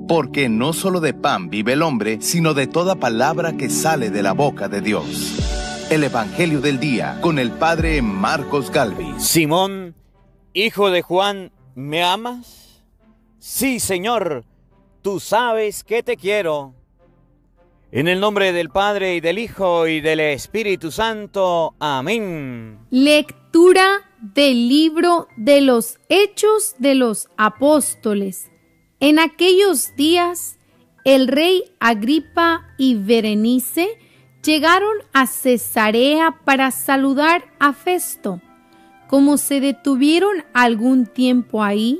porque no solo de pan vive el hombre, sino de toda palabra que sale de la boca de Dios. El Evangelio del Día, con el Padre Marcos Galvis. Simón, hijo de Juan, ¿me amas? Sí, Señor, tú sabes que te quiero. En el nombre del Padre, y del Hijo, y del Espíritu Santo. Amén. Lectura del libro de los Hechos de los Apóstoles. En aquellos días, el rey Agripa y Berenice llegaron a Cesarea para saludar a Festo. Como se detuvieron algún tiempo ahí,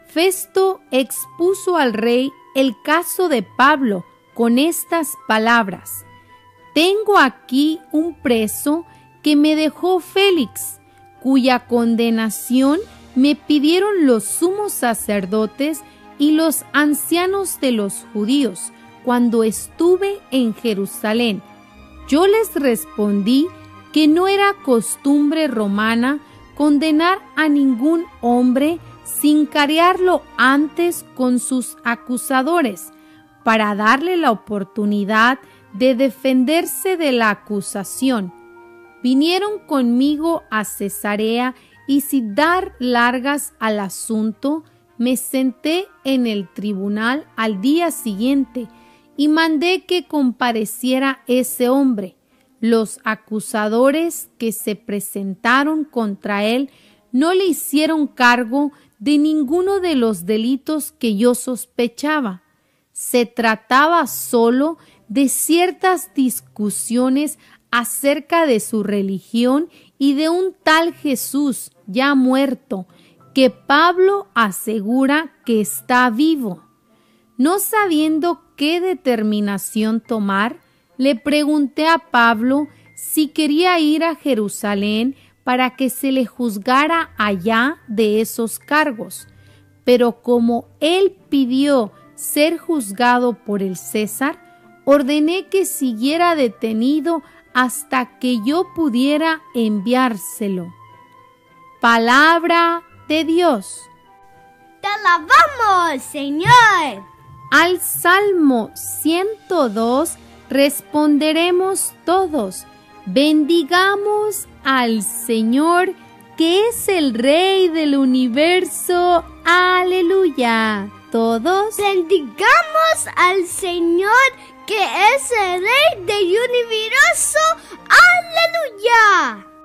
Festo expuso al rey el caso de Pablo con estas palabras: «Tengo aquí un preso que me dejó Félix, cuya condenación me pidieron los sumos sacerdotes y los ancianos de los judíos cuando estuve en Jerusalén. Yo les respondí que no era costumbre romana condenar a ningún hombre sin carearlo antes con sus acusadores, para darle la oportunidad de defenderse de la acusación. Vinieron conmigo a Cesarea y sin dar largas al asunto, me senté en el tribunal al día siguiente y mandé que compareciera ese hombre. Los acusadores que se presentaron contra él no le hicieron cargo de ninguno de los delitos que yo sospechaba. Se trataba solo de ciertas discusiones acerca de su religión y de un tal Jesús ya muerto, que Pablo asegura que está vivo. No sabiendo qué determinación tomar, le pregunté a Pablo si quería ir a Jerusalén para que se le juzgara allá de esos cargos. Pero como él pidió ser juzgado por el César, ordené que siguiera detenido hasta que yo pudiera enviárselo. Palabra de Dios. ¡Te alabamos, Señor! Al Salmo 102 responderemos todos: bendigamos al Señor, que es el Rey del universo. ¡Aleluya! Todos bendigamos al Señor, que es el Rey del universo. ¡Aleluya!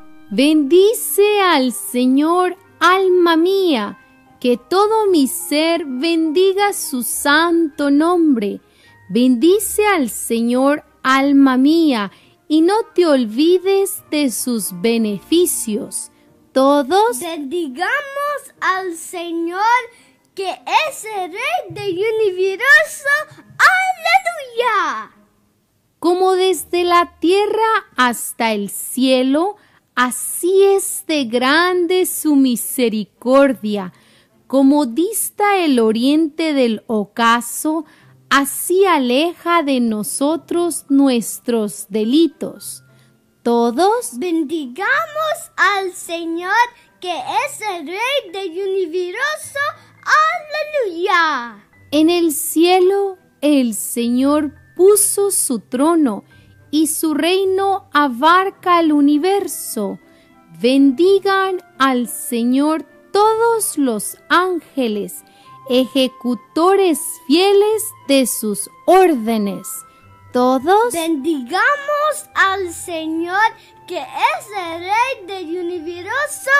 Bendice al Señor, alma mía, que todo mi ser bendiga su santo nombre. Bendice al Señor, alma mía, y no te olvides de sus beneficios. Todos bendigamos al Señor, que es el Rey del universo. ¡Aleluya! Como desde la tierra hasta el cielo, así es de grande su misericordia. Como dista el oriente del ocaso, así aleja de nosotros nuestros delitos. Todos bendigamos al Señor, que es el Rey del universo. ¡Aleluya! En el cielo el Señor puso su trono y su reino abarca el universo. Bendigan al Señor todos los ángeles, ejecutores fieles de sus órdenes. Todos bendigamos al Señor, que es el Rey del universo.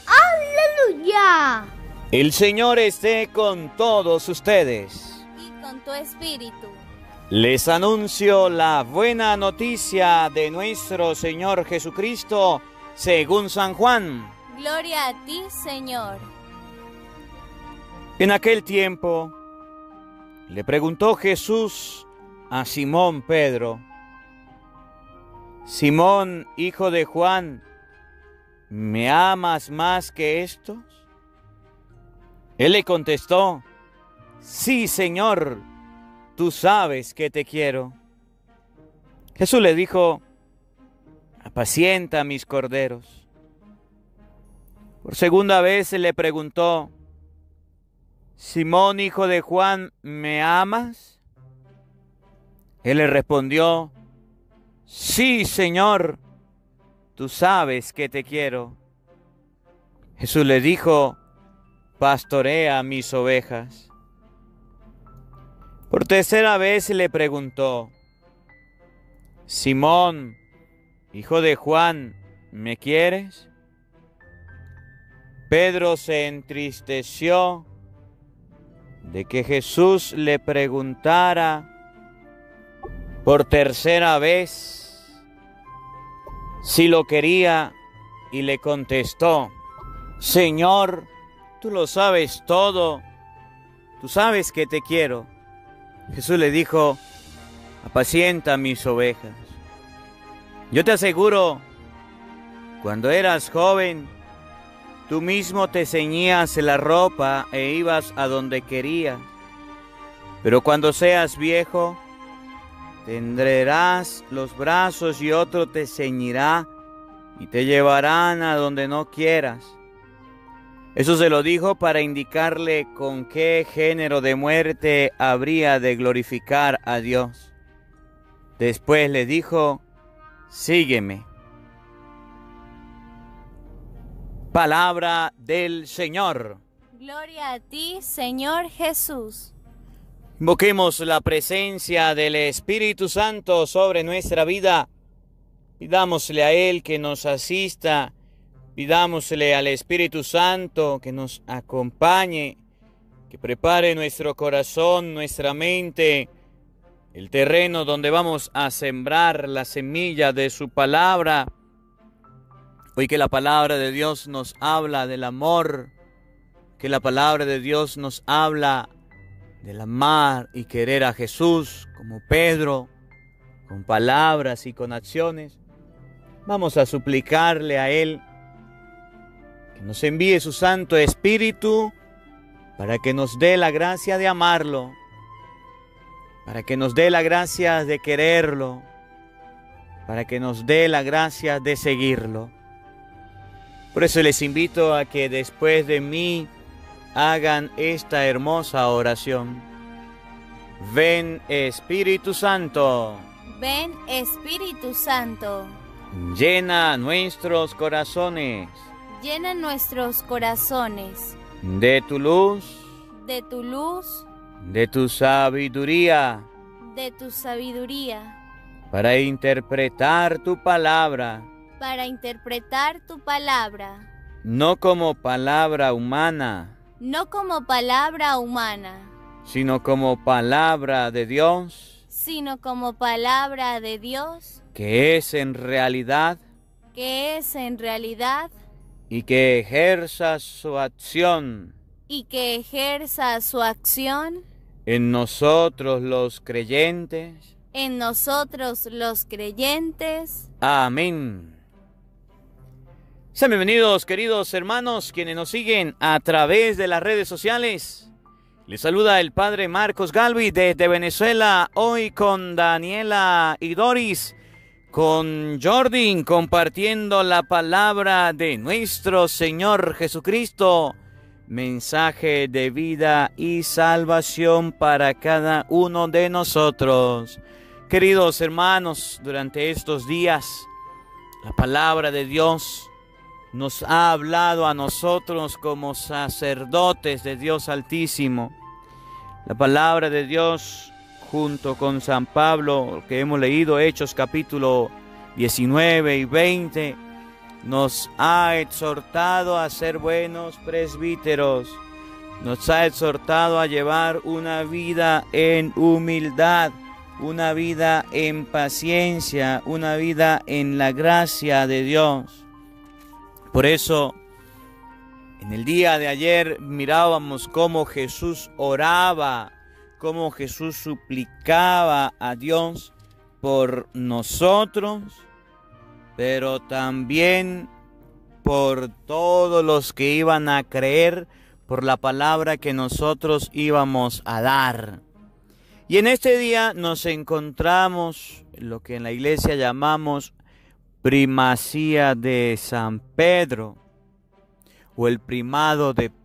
¡Aleluya! El Señor esté con todos ustedes. Y con tu espíritu. Les anuncio la buena noticia de nuestro Señor Jesucristo según San Juan. Gloria a ti, Señor. En aquel tiempo le preguntó Jesús a Simón Pedro: Simón, hijo de Juan, ¿me amas más que estos? Él le contestó: sí, Señor, tú sabes que te quiero. Jesús le dijo: apacienta mis corderos. Por segunda vez le preguntó: Simón, hijo de Juan, ¿me amas? Él le respondió, sí, Señor, tú sabes que te quiero. Jesús le dijo, pastorea mis ovejas. Por tercera vez le preguntó, Simón, hijo de Juan, ¿me quieres? Pedro se entristeció de que Jesús le preguntara por tercera vez si lo quería y le contestó, Señor, tú lo sabes todo, tú sabes que te quiero. Jesús le dijo, apacienta mis ovejas. Yo te aseguro, cuando eras joven, tú mismo te ceñías la ropa e ibas a donde querías. Pero cuando seas viejo, tendrás los brazos y otro te ceñirá y te llevarán a donde no quieras. Eso se lo dijo para indicarle con qué género de muerte habría de glorificar a Dios. Después le dijo, sígueme. Palabra del Señor. Gloria a ti, Señor Jesús. Invoquemos la presencia del Espíritu Santo sobre nuestra vida. Pidámosle a Él que nos asista. Pidámosle al Espíritu Santo que nos acompañe, que prepare nuestro corazón, nuestra mente, el terreno donde vamos a sembrar la semilla de su palabra. Hoy que la palabra de Dios nos habla del amor, que la palabra de Dios nos habla del amar y querer a Jesús como Pedro, con palabras y con acciones. Vamos a suplicarle a Él que nos envíe su Santo Espíritu para que nos dé la gracia de amarlo, para que nos dé la gracia de quererlo, para que nos dé la gracia de seguirlo. Por eso les invito a que después de mí hagan esta hermosa oración. Ven Espíritu Santo. Ven Espíritu Santo. Llena nuestros corazones. Llena nuestros corazones. De tu luz. De tu luz. De tu sabiduría. De tu sabiduría. Para interpretar tu palabra. Para interpretar tu palabra. No como palabra humana. No como palabra humana. Sino como palabra de Dios. Sino como palabra de Dios. Que es en realidad. Que es en realidad. Y que ejerza su acción. Y que ejerza su acción. En nosotros los creyentes. En nosotros los creyentes. Amén. Sean bienvenidos, queridos hermanos, quienes nos siguen a través de las redes sociales. Les saluda el Padre Marcos Galvi desde Venezuela, hoy con Daniela y Doris, con Jordi, compartiendo la palabra de nuestro Señor Jesucristo, mensaje de vida y salvación para cada uno de nosotros. Queridos hermanos, durante estos días, la palabra de Dios nos ha hablado a nosotros como sacerdotes de Dios Altísimo. La palabra de Dios, junto con San Pablo, que hemos leído, Hechos capítulo 19 y 20, nos ha exhortado a ser buenos presbíteros, nos ha exhortado a llevar una vida en humildad, una vida en paciencia, una vida en la gracia de Dios. Por eso, en el día de ayer mirábamos cómo Jesús oraba, cómo Jesús suplicaba a Dios por nosotros, pero también por todos los que iban a creer por la palabra que nosotros íbamos a dar. Y en este día nos encontramos en lo que en la iglesia llamamos primacía de San Pedro, o el primado de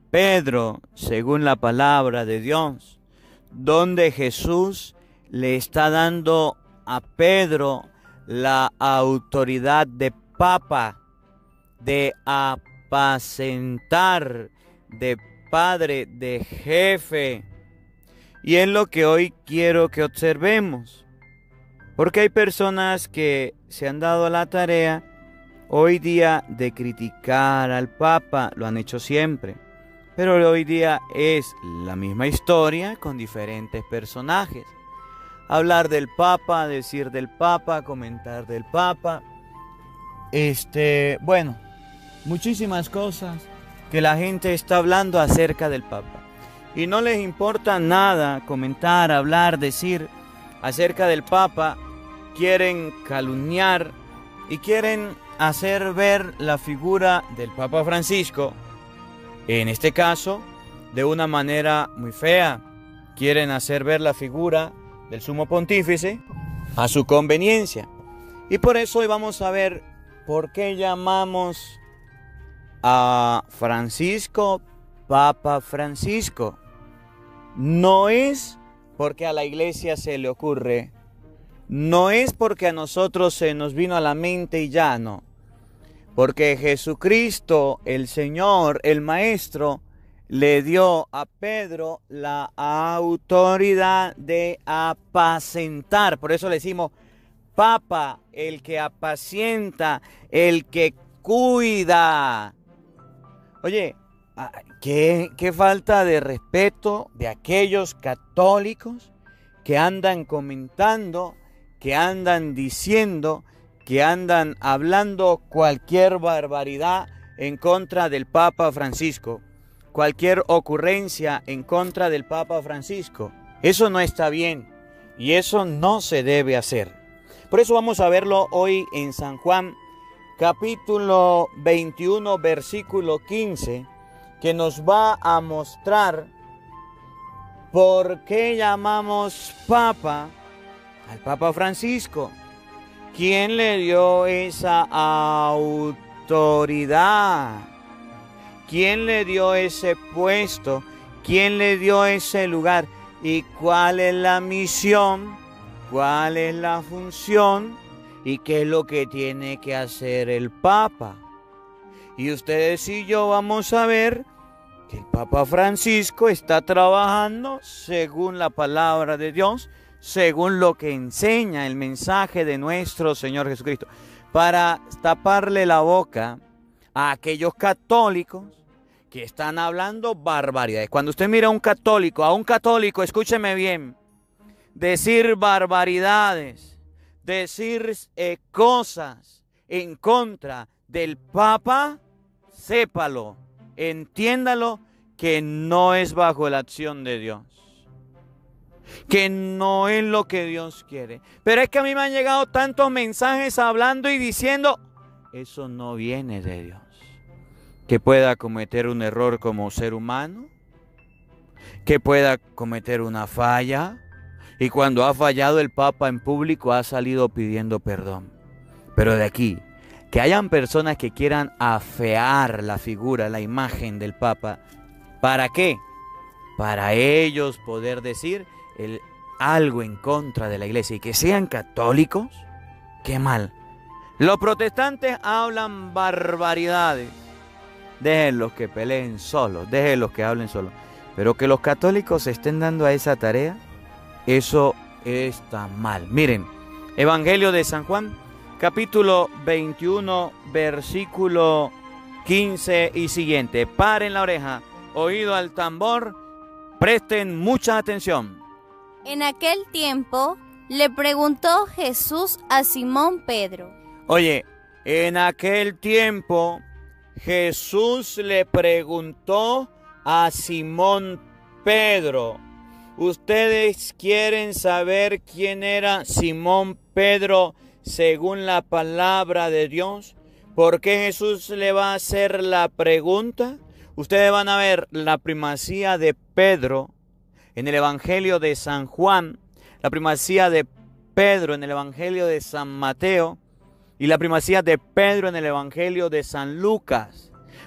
Pedro, según la palabra de Dios, donde Jesús le está dando a Pedro la autoridad de papa, de apacentar, de padre, de jefe. Y es lo que hoy quiero que observemos. Porque hay personas que se han dado la tarea hoy día de criticar al Papa, lo han hecho siempre. Pero hoy día es la misma historia con diferentes personajes. Hablar del Papa, decir del Papa, comentar del Papa. Bueno, muchísimas cosas que la gente está hablando acerca del Papa. Y no les importa nada comentar, hablar, decir acerca del Papa. Quieren calumniar y quieren hacer ver la figura del Papa Francisco, en este caso, de una manera muy fea. Quieren hacer ver la figura del Sumo Pontífice a su conveniencia. Y por eso hoy vamos a ver por qué llamamos a Francisco Papa Francisco. No es porque a la iglesia se le ocurre, no es porque a nosotros se nos vino a la mente y ya no. Porque Jesucristo, el Señor, el Maestro, le dio a Pedro la autoridad de apacentar. Por eso le decimos Papa, el que apacienta, el que cuida. Oye, qué falta de respeto de aquellos católicos que andan comentando, que andan diciendo, que andan hablando cualquier barbaridad en contra del Papa Francisco, cualquier ocurrencia en contra del Papa Francisco. Eso no está bien y eso no se debe hacer. Por eso vamos a verlo hoy en San Juan, capítulo 21, versículo 15, que nos va a mostrar por qué llamamos Papa al Papa Francisco. ¿Quién le dio esa autoridad? ¿Quién le dio ese puesto? ¿Quién le dio ese lugar? ¿Y cuál es la misión? ¿Cuál es la función? ¿Y qué es lo que tiene que hacer el Papa? Y ustedes y yo vamos a ver que el Papa Francisco está trabajando según la palabra de Dios, según lo que enseña el mensaje de nuestro Señor Jesucristo, para taparle la boca a aquellos católicos que están hablando barbaridades. Cuando usted mira a un católico, escúcheme bien, decir barbaridades, decir cosas en contra del Papa, sépalo, entiéndalo, que no es bajo la acción de Dios, que no es lo que Dios quiere. Pero es que a mí me han llegado tantos mensajes hablando y diciendo, eso no viene de Dios. Que pueda cometer un error como ser humano, que pueda cometer una falla, y cuando ha fallado el Papa en público ha salido pidiendo perdón. Pero de aquí, que hayan personas que quieran afear la figura, la imagen del Papa, ¿para qué? Para ellos poder decir algo en contra de la iglesia y que sean católicos, qué mal. Los protestantes hablan barbaridades, déjenlos que peleen solos, déjenlos que hablen solos, pero que los católicos se estén dando a esa tarea, eso está mal. Miren, Evangelio de San Juan, capítulo 21, versículo 15 y siguiente. Paren la oreja, oído al tambor, presten mucha atención. En aquel tiempo le preguntó Jesús a Simón Pedro. Oye, en aquel tiempo Jesús le preguntó a Simón Pedro. ¿Ustedes quieren saber quién era Simón Pedro según la palabra de Dios? ¿Por qué Jesús le va a hacer la pregunta? Ustedes van a ver la primacía de Pedro en el Evangelio de San Juan, la primacía de Pedro en el Evangelio de San Mateo y la primacía de Pedro en el Evangelio de San Lucas.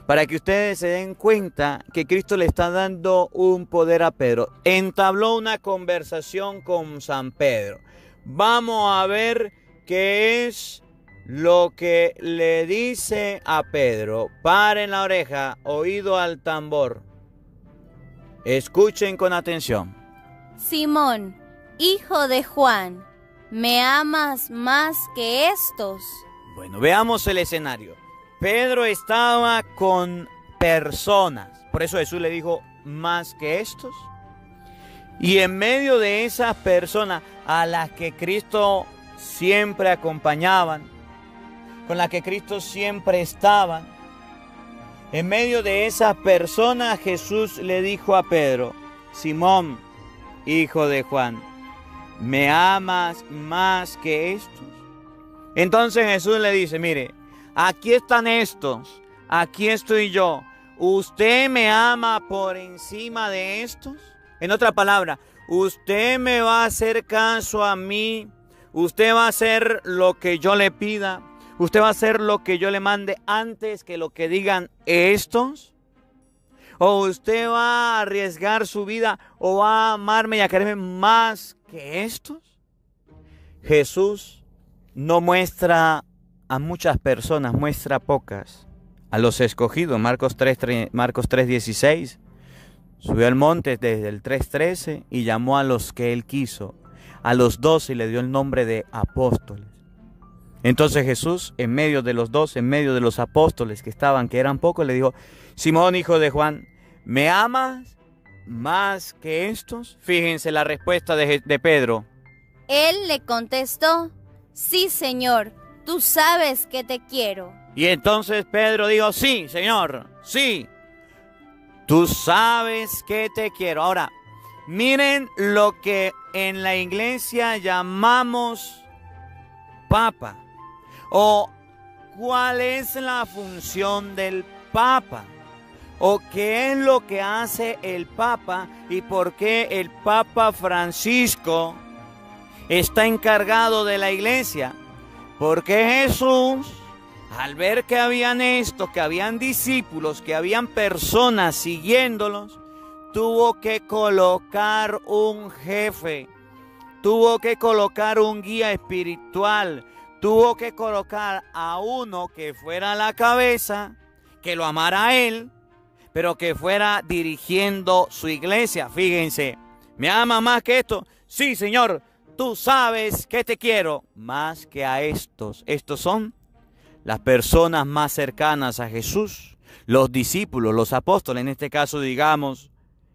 para que ustedes se den cuenta que Cristo le está dando un poder a Pedro. Entabló una conversación con San Pedro. Vamos a ver qué es lo que le dice a Pedro. Paren la oreja, oído al tambor. Escuchen con atención. Simón, hijo de Juan, ¿me amas más que estos? Bueno, veamos el escenario. Pedro estaba con personas, por eso Jesús le dijo, más que estos. Y en medio de esas personas a las que Cristo siempre acompañaban, con las que Cristo siempre estaba, en medio de esas personas Jesús le dijo a Pedro, Simón, hijo de Juan, ¿me amas más que estos? Entonces Jesús le dice, mire, aquí están estos, aquí estoy yo. ¿Usted me ama por encima de estos? En otra palabra, ¿usted me va a hacer caso a mí? ¿Usted va a hacer lo que yo le pida? ¿Usted va a hacer lo que yo le mande antes que lo que digan estos? ¿O usted va a arriesgar su vida o va a amarme y a quererme más que estos? Jesús no muestra a muchas personas, muestra a pocas. A los escogidos, Marcos 3:16, subió al monte desde el 3:13 y llamó a los que él quiso. A los 12 le dio el nombre de apóstoles. Entonces Jesús, en medio de los 12, en medio de los apóstoles que eran pocos, le dijo, Simón, hijo de Juan, ¿me amas más que estos? Fíjense la respuesta de Pedro. Él le contestó, sí, Señor, tú sabes que te quiero. Y entonces Pedro dijo, sí, Señor, sí, tú sabes que te quiero. Ahora, miren lo que en la iglesia llamamos Papa. O cuál es la función del Papa. O qué es lo que hace el Papa y por qué el Papa Francisco está encargado de la iglesia. Porque Jesús, al ver que habían que habían discípulos, que habían personas siguiéndolos, tuvo que colocar un jefe, tuvo que colocar un guía espiritual, tuvo que colocar a uno que fuera la cabeza, que lo amara a él, pero que fuera dirigiendo su iglesia. Fíjense, ¿me ama más que esto? Sí, Señor, tú sabes que te quiero más que a estos. Estos son las personas más cercanas a Jesús, los discípulos, los apóstoles, en este caso digamos,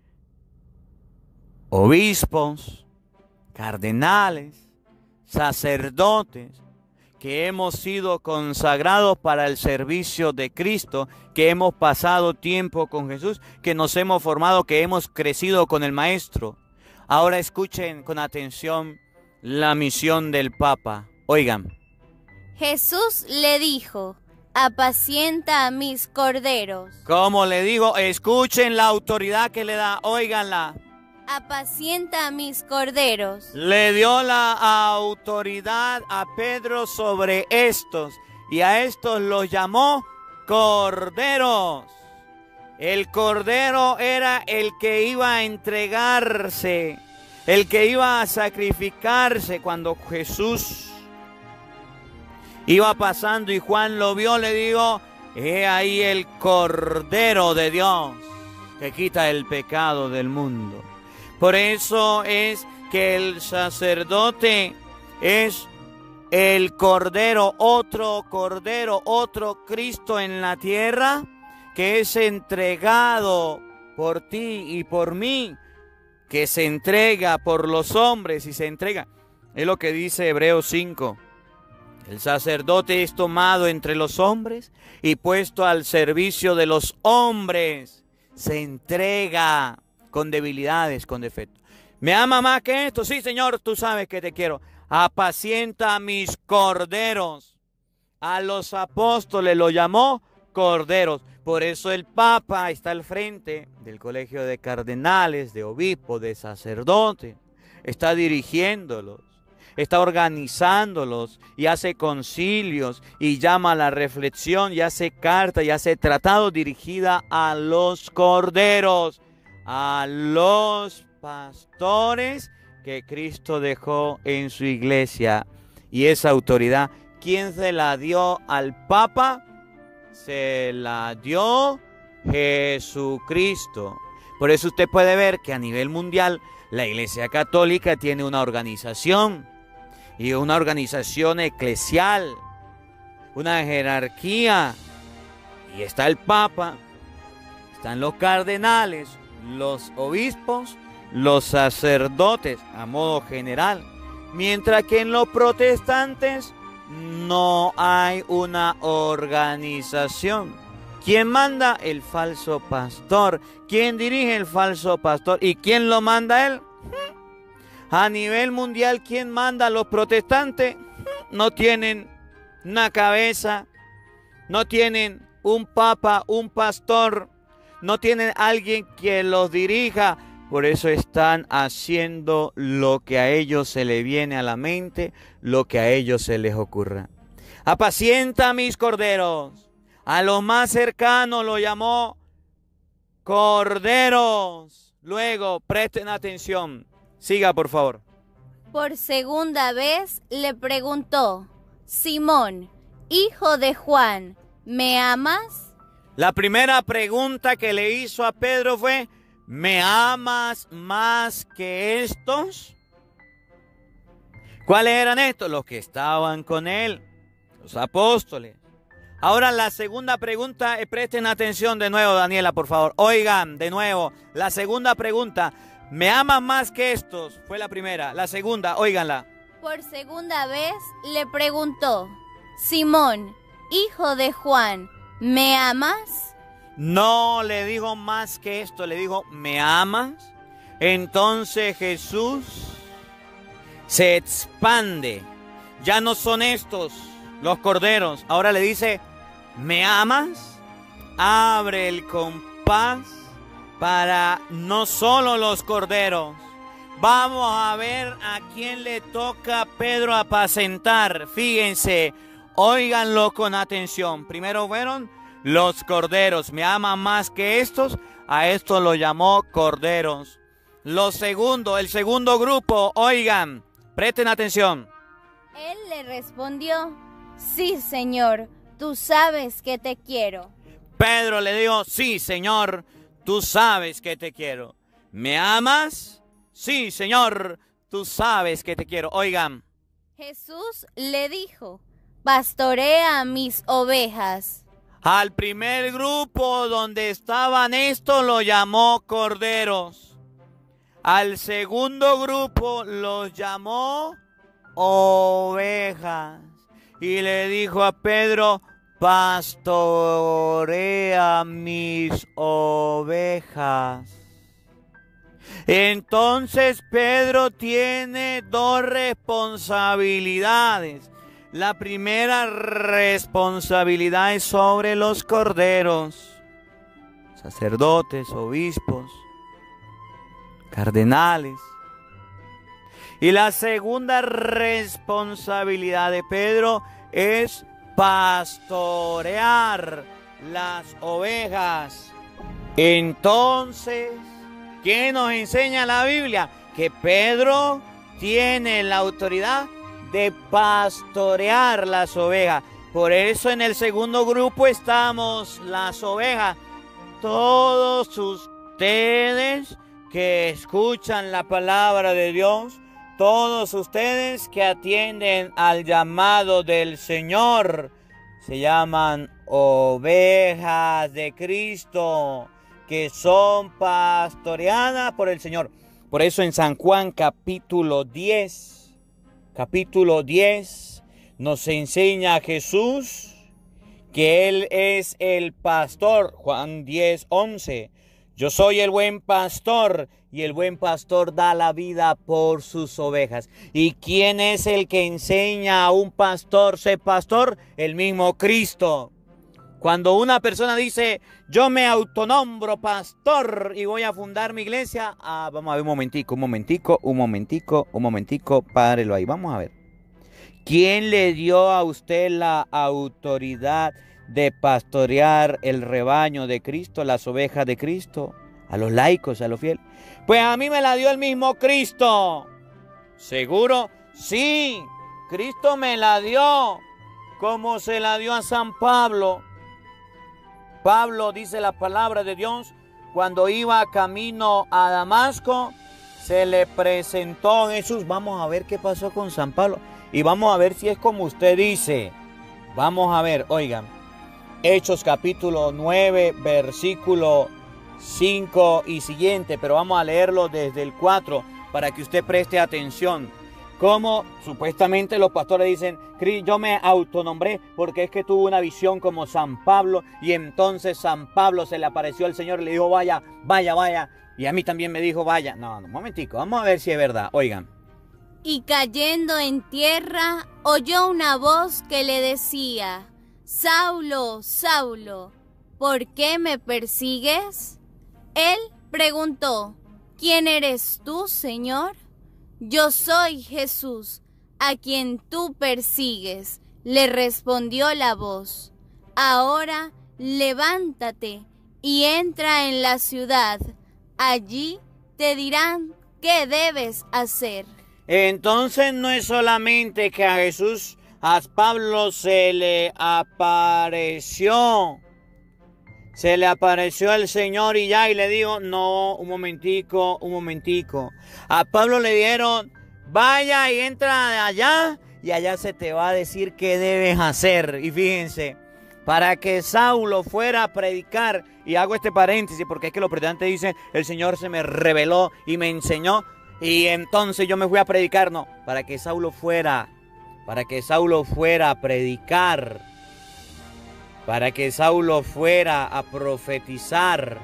obispos, cardenales, sacerdotes, que hemos sido consagrados para el servicio de Cristo, que hemos pasado tiempo con Jesús, que nos hemos formado, que hemos crecido con el Maestro. Ahora escuchen con atención la misión del Papa. Oigan. Jesús le dijo, apacienta a mis corderos. Como le digo, escuchen la autoridad que le da, óiganla. Apacienta a mis corderos. Le dio la autoridad a Pedro sobre estos, y a estos los llamó corderos. El cordero era el que iba a entregarse, el que iba a sacrificarse. Cuando Jesús iba pasando y Juan lo vio, le dijo, he ahí el Cordero de Dios que quita el pecado del mundo. Por eso es que el sacerdote es el Cordero, otro Cristo en la tierra, que es entregado por ti y por mí, que se entrega por los hombres y se entrega. Es lo que dice Hebreos 5. El sacerdote es tomado entre los hombres y puesto al servicio de los hombres. Se entrega con debilidades, con defectos. ¿Me ama más que esto? Sí, Señor, tú sabes que te quiero. Apacienta a mis corderos. A los apóstoles lo llamó corderos. Por eso el Papa está al frente del colegio de cardenales, de obispos, de sacerdotes. Está dirigiéndolos. está organizándolos y hace concilios y llama a la reflexión y hace cartas y hace tratados dirigida a los corderos, a los pastores que Cristo dejó en su iglesia. Y esa autoridad, ¿quién se la dio al Papa? Se la dio Jesucristo. Por eso usted puede ver que a nivel mundial la Iglesia Católica tiene una organización, y una organización eclesial, una jerarquía, y está el Papa, están los cardenales, los obispos, los sacerdotes a modo general, mientras que en los protestantes no hay una organización. ¿Quién manda? El falso pastor. ¿Quién dirige el falso pastor? ¿Y quién lo manda él? A nivel mundial, ¿quién manda? Los protestantes no tienen una cabeza, no tienen un papa, un pastor, no tienen alguien que los dirija. Por eso están haciendo lo que a ellos se les viene a la mente, lo que a ellos se les ocurra. Apacienta mis corderos. A los más cercanos lo llamó corderos. Luego, presten atención. Siga, por favor. Por segunda vez le preguntó: Simón, hijo de Juan, ¿me amas? La primera pregunta que le hizo a Pedro fue: ¿me amas más que estos? ¿Cuáles eran estos? Los que estaban con él, los apóstoles. Ahora la segunda pregunta, presten atención de nuevo, Daniela, por favor. Oigan, de nuevo, la segunda pregunta, ¿me amas más que estos? Fue la primera. La segunda, óiganla. Por segunda vez le preguntó: Simón, hijo de Juan, ¿me amas? No le dijo más que esto, le dijo: ¿me amas? Entonces Jesús se expande. Ya no son estos los corderos. Ahora le dice: ¿me amas? Abre el compás para no solo los corderos. Vamos a ver a quién le toca a Pedro apacentar. Fíjense, óiganlo con atención. Primero fueron los corderos. ¿Me aman más que estos? A estos lo llamó corderos. El segundo grupo, oigan, presten atención. Él le respondió: sí, Señor, tú sabes que te quiero. Pedro le dijo: sí, Señor, tú sabes que te quiero. ¿Me amas? Sí, Señor, tú sabes que te quiero. Oigan. Jesús le dijo: pastorea mis ovejas. Al primer grupo donde estaban estos lo llamó corderos. Al segundo grupo los llamó ovejas. Y le dijo a Pedro: pastorea mis ovejas. Entonces Pedro tiene dos responsabilidades. La primera responsabilidad es sobre los corderos, sacerdotes, obispos, cardenales. Y la segunda responsabilidad de Pedro es pastorear las ovejas. Entonces, ¿qué nos enseña la Biblia? Que Pedro tiene la autoridad de pastorear las ovejas. Por eso en el segundo grupo estamos las ovejas. Todos ustedes que escuchan la palabra de Dios, todos ustedes que atienden al llamado del Señor, se llaman ovejas de Cristo, que son pastoreadas por el Señor. Por eso en San Juan capítulo 10 nos enseña a Jesús que Él es el pastor. Juan 10:11. Yo soy el buen pastor y el buen pastor da la vida por sus ovejas. ¿Y quién es el que enseña a un pastor ser pastor? El mismo Cristo. Cuando una persona dice, yo me autonombro pastor y voy a fundar mi iglesia, vamos a ver un momentico, párelo ahí, vamos a ver. ¿Quién le dio a usted la autoridad de pastorear el rebaño de Cristo, las ovejas de Cristo? A los laicos, a los fieles. Pues a mí me la dio el mismo Cristo. ¿Seguro? Sí, Cristo me la dio, como se la dio a San Pablo. Pablo, dice la palabra de Dios, cuando iba camino a Damasco, se le presentó Jesús. Vamos a ver qué pasó con San Pablo. Y vamos a ver si es como usted dice. Vamos a ver, oigan. Hechos capítulo 9, versículo 5 y siguiente. Pero vamos a leerlo desde el 4 para que usted preste atención. Como supuestamente los pastores dicen, yo me autonombré porque es que tuvo una visión como San Pablo, y entonces San Pablo se le apareció al Señor y le dijo, vaya, vaya, vaya, y a mí también me dijo, vaya. No, un momentico, vamos a ver si es verdad, oigan. Y cayendo en tierra, oyó una voz que le decía, Saulo, Saulo, ¿por qué me persigues? Él preguntó, ¿quién eres tú, Señor? Yo soy Jesús, a quien tú persigues, le respondió la voz. Ahora levántate y entra en la ciudad. Allí te dirán qué debes hacer. Entonces no es solamente que a Jesús, a Pablo se le apareció el Señor y ya, y le dijo, no, un momentico. A Pablo le dijeron, vaya y entra de allá, y allá se te va a decir qué debes hacer. Y fíjense, para que Saulo fuera a predicar, y hago este paréntesis porque es que los predicantes dicen, el Señor se me reveló y me enseñó, y entonces yo me fui a predicar. No, para que Saulo fuera a predicar, para que Saulo fuera a profetizar,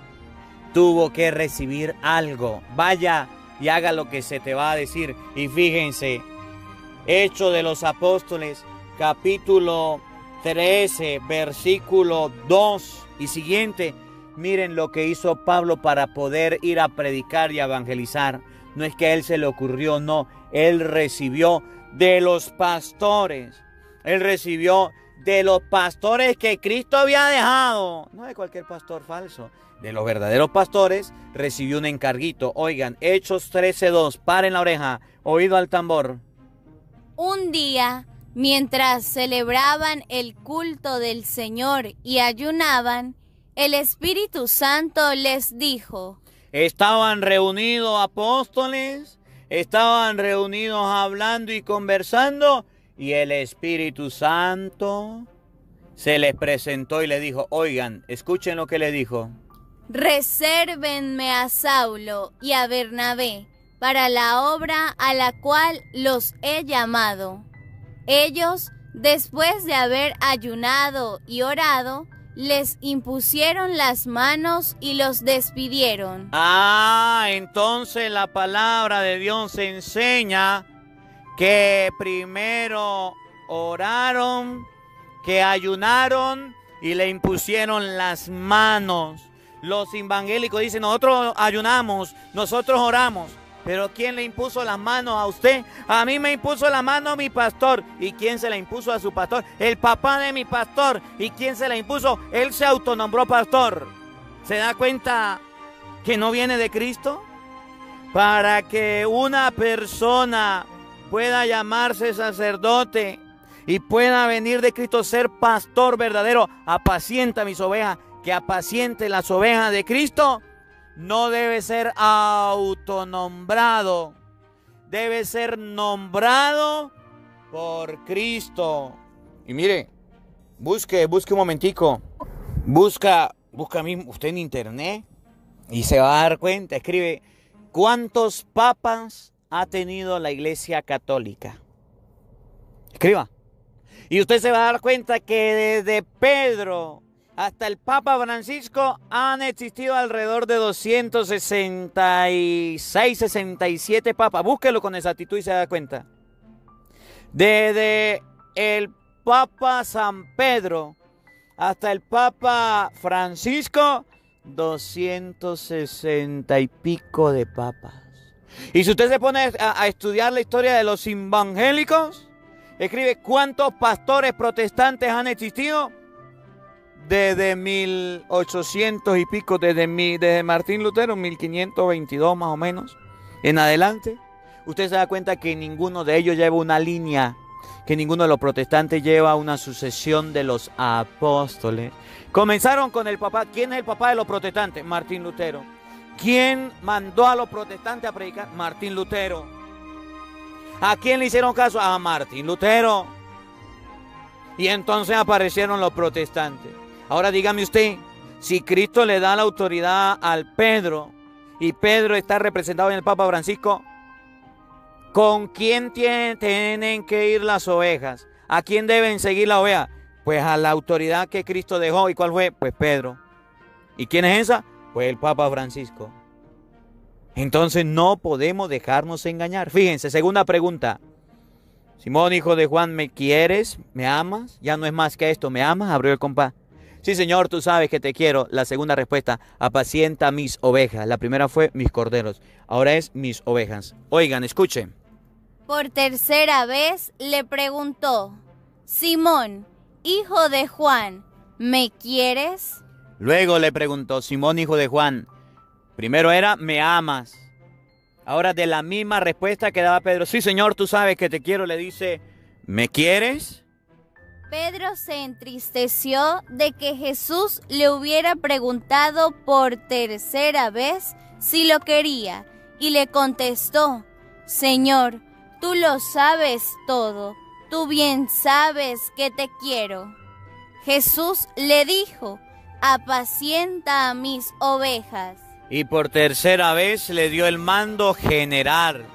tuvo que recibir algo. Vaya y haga lo que se te va a decir. Y fíjense, Hechos de los Apóstoles, capítulo 13, versículo 2 y siguiente. Miren lo que hizo Pablo para poder ir a predicar y a evangelizar. No es que a él se le ocurrió, no. Él recibió de los pastores. Él recibió de los pastores que Cristo había dejado. No de cualquier pastor falso. De los verdaderos pastores recibió un encarguito. Oigan, Hechos 13:2. Paren la oreja. Oído al tambor. Un día, mientras celebraban el culto del Señor y ayunaban, el Espíritu Santo les dijo. Estaban reunidos apóstoles, estaban reunidos hablando y conversando, y el Espíritu Santo se les presentó y le dijo, oigan, escuchen lo que le dijo. Resérvenme a Saulo y a Bernabé para la obra a la cual los he llamado. Ellos, después de haber ayunado y orado, les impusieron las manos y los despidieron. Entonces la palabra de Dios enseña que primero oraron, que ayunaron y le impusieron las manos. Los evangélicos dicen, nosotros ayunamos, nosotros oramos. Pero ¿quién le impuso las manos a usted? A mí me impuso la mano mi pastor. ¿Y quién se la impuso a su pastor? El papá de mi pastor. ¿Y quién se la impuso? Él se autonombró pastor. ¿Se da cuenta que no viene de Cristo? Para que una persona pueda llamarse sacerdote y pueda venir de Cristo, ser pastor verdadero, apacienta mis ovejas, que apaciente las ovejas de Cristo, no debe ser autonombrado, debe ser nombrado por Cristo. Y mire, busque un momentico, busca usted en internet y se va a dar cuenta, escribe, ¿cuántos papas ha tenido la Iglesia Católica? Escriba. Y usted se va a dar cuenta que desde Pedro hasta el Papa Francisco han existido alrededor de 266, 67 papas. Búsquelo con exactitud y se da cuenta. Desde el Papa San Pedro hasta el Papa Francisco, 260 y pico de papas. Y si usted se pone a estudiar la historia de los evangélicos, escribe cuántos pastores protestantes han existido desde 1800 y pico, desde Martín Lutero, 1522 más o menos, en adelante. Usted se da cuenta que ninguno de ellos lleva una línea, que ninguno de los protestantes lleva una sucesión de los apóstoles. Comenzaron con el papá. ¿Quién es el papá de los protestantes? Martín Lutero. ¿Quién mandó a los protestantes a predicar? Martín Lutero. ¿A quién le hicieron caso? A Martín Lutero. Y entonces aparecieron los protestantes. Ahora dígame usted, si Cristo le da la autoridad al Pedro y Pedro está representado en el Papa Francisco, ¿con quién tienen que ir las ovejas? ¿A quién deben seguir la oveja? Pues a la autoridad que Cristo dejó. ¿Y cuál fue? Pues Pedro. ¿Y quién es esa? Pues el Papa Francisco. Entonces no podemos dejarnos engañar. Fíjense, segunda pregunta. Simón, hijo de Juan, ¿me quieres? ¿Me amas? Ya no es más que esto. ¿Me amas? Abrió el compás. Sí, Señor, tú sabes que te quiero. La segunda respuesta, apacienta mis ovejas. La primera fue mis corderos. Ahora es mis ovejas. Oigan, escuchen. Por tercera vez le preguntó, Simón, hijo de Juan, ¿me quieres? Luego le preguntó, Simón, hijo de Juan. Primero era, ¿me amas? Ahora de la misma respuesta que daba Pedro, sí, Señor, tú sabes que te quiero, le dice, ¿me quieres? Pedro se entristeció de que Jesús le hubiera preguntado por tercera vez si lo quería y le contestó, Señor, tú lo sabes todo, tú bien sabes que te quiero. Jesús le dijo, apacienta a mis ovejas. Y por tercera vez le dio el mando general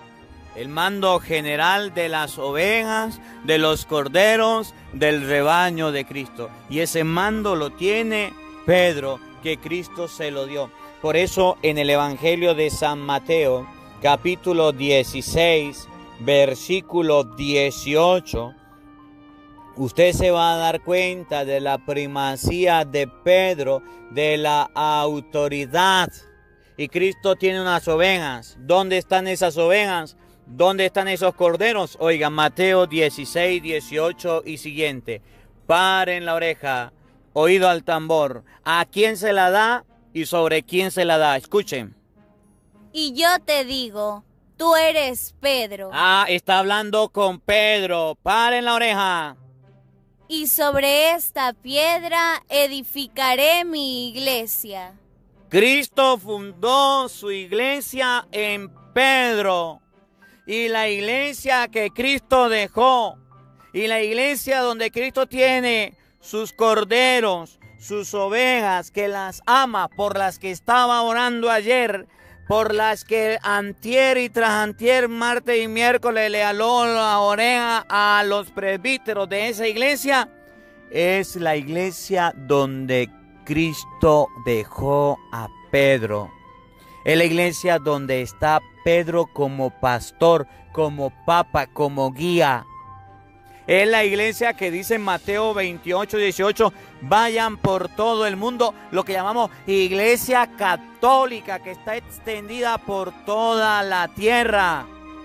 de las ovejas, de los corderos, del rebaño de Cristo. Y ese mando lo tiene Pedro, que Cristo se lo dio. Por eso en el Evangelio de San Mateo, capítulo 16, versículo 18, usted se va a dar cuenta de la primacía de Pedro, de la autoridad. Y Cristo tiene unas ovejas. ¿Dónde están esas ovejas? ¿Dónde están esos corderos? Oiga, Mateo 16, 18 y siguiente. Paren la oreja, oído al tambor. ¿A quién se la da y sobre quién se la da? Escuchen. Y yo te digo, tú eres Pedro. Está hablando con Pedro. Paren la oreja. Y sobre esta piedra edificaré mi iglesia. Cristo fundó su iglesia en Pedro. Y la iglesia que Cristo dejó, y la iglesia donde Cristo tiene sus corderos, sus ovejas, que las ama, por las que estaba orando ayer, por las que antier y tras antier, martes y miércoles le aló la oreja a los presbíteros de esa iglesia, es la iglesia donde Cristo dejó a Pedro. Es la iglesia donde está Pedro como pastor, como papa, como guía. Es la iglesia que dice en Mateo 28, 18, vayan por todo el mundo, lo que llamamos iglesia católica, que está extendida por toda la tierra.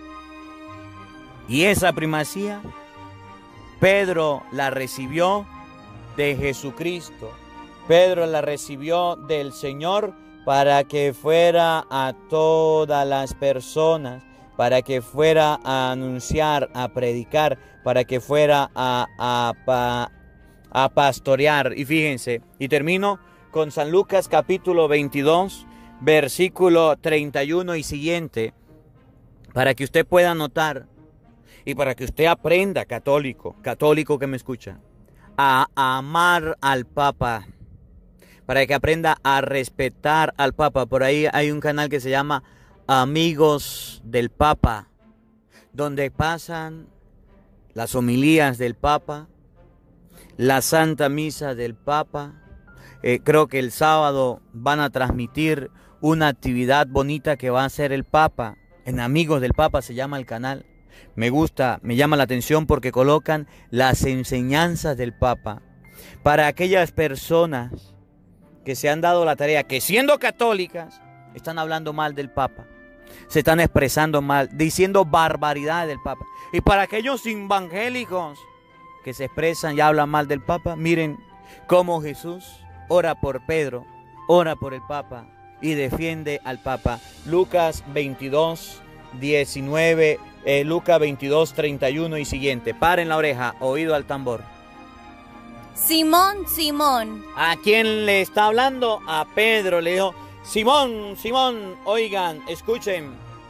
Y esa primacía, Pedro la recibió de Jesucristo. Pedro la recibió del Señor para que fuera a todas las personas, para que fuera a anunciar, a predicar, para que fuera a pastorear. Y fíjense, y termino con San Lucas capítulo 22, versículo 31 y siguiente, para que usted pueda notar y para que usted aprenda, católico que me escucha, a amar al Papa, para que aprenda a respetar al Papa. Por ahí hay un canal que se llama Amigos del Papa, donde pasan las homilías del Papa, la Santa Misa del Papa. Creo que el sábado van a transmitir una actividad bonita que va a hacer el Papa. En Amigos del Papa se llama el canal. Me gusta, me llama la atención porque colocan las enseñanzas del Papa. para aquellas personas que se han dado la tarea, que siendo católicas, están hablando mal del Papa, se están expresando mal, diciendo barbaridades del Papa. Y para aquellos evangélicos que se expresan y hablan mal del Papa, miren cómo Jesús ora por Pedro, ora por el Papa y defiende al Papa. Lucas 22, 19, Lucas 22, 31 y siguiente. Paren la oreja, oído al tambor. Simón, Simón. ¿A quién le está hablando? A Pedro. Le dijo, Simón, Simón, oigan, escuchen.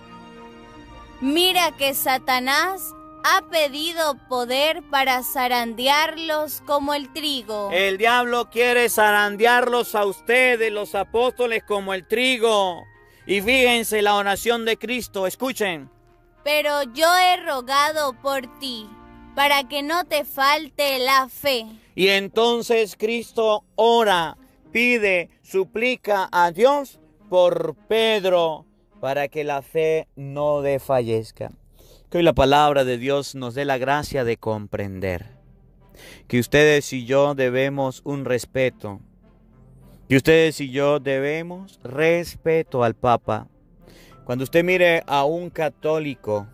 Mira que Satanás ha pedido poder para zarandearlos como el trigo. El diablo quiere zarandearlos a ustedes, los apóstoles, como el trigo. Y fíjense la oración de Cristo, escuchen. Pero yo he rogado por ti, para que no te falte la fe. Y entonces Cristo ora, pide, suplica a Dios por Pedro, para que la fe no desfallezca. Que hoy la palabra de Dios nos dé la gracia de comprender que ustedes y yo debemos un respeto, que ustedes y yo debemos respeto al Papa. Cuando usted mire a un católico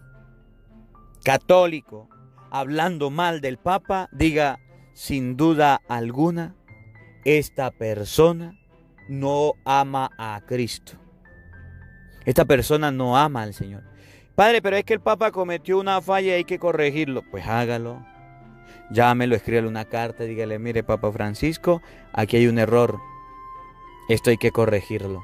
hablando mal del Papa, diga, sin duda alguna, esta persona no ama a Cristo. Esta persona no ama al Señor. Padre, pero es que el Papa cometió una falla y hay que corregirlo. Pues hágalo. Llámelo, escríbale una carta, dígale, mire, Papa Francisco, aquí hay un error. Esto hay que corregirlo.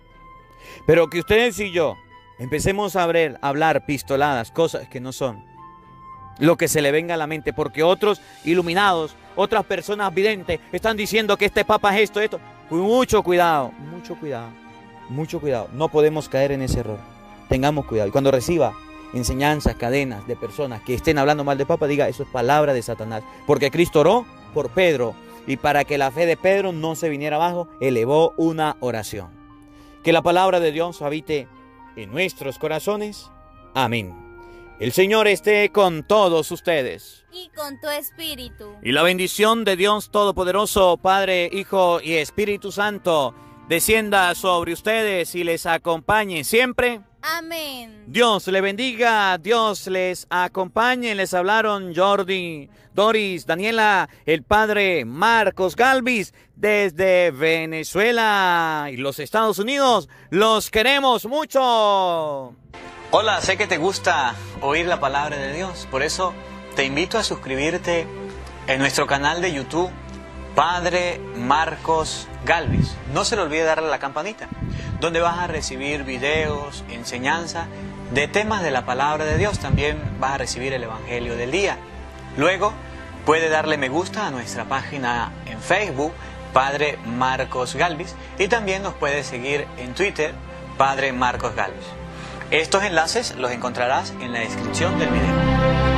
Pero que ustedes y yo empecemos a hablar pistoladas, cosas que no son lo que se le venga a la mente, porque otros iluminados, otras personas videntes están diciendo que este Papa es esto. Mucho cuidado, mucho cuidado, mucho cuidado. No podemos caer en ese error. Tengamos cuidado. Y cuando reciba enseñanzas, cadenas de personas que estén hablando mal de Papa, diga, eso es palabra de Satanás. Porque Cristo oró por Pedro, y para que la fe de Pedro no se viniera abajo, elevó una oración. Que la palabra de Dios habite en nuestros corazones. Amén. El Señor esté con todos ustedes. Y con tu espíritu. Y la bendición de Dios Todopoderoso, Padre, Hijo y Espíritu Santo, descienda sobre ustedes y les acompañe siempre. Amén. Dios le bendiga, Dios les acompañe. Les hablaron Jordi, Doris, Daniela, el Padre Marcos Galvis desde Venezuela y los Estados Unidos. Los queremos mucho. Hola, sé que te gusta oír la palabra de Dios, por eso te invito a suscribirte en nuestro canal de YouTube, Padre Marcos Galvis. No se le olvide darle a la campanita, donde vas a recibir videos, enseñanza de temas de la palabra de Dios. También vas a recibir el Evangelio del día. Luego puede darle me gusta a nuestra página en Facebook, Padre Marcos Galvis, y también nos puede seguir en Twitter, Padre Marcos Galvis. Estos enlaces los encontrarás en la descripción del video.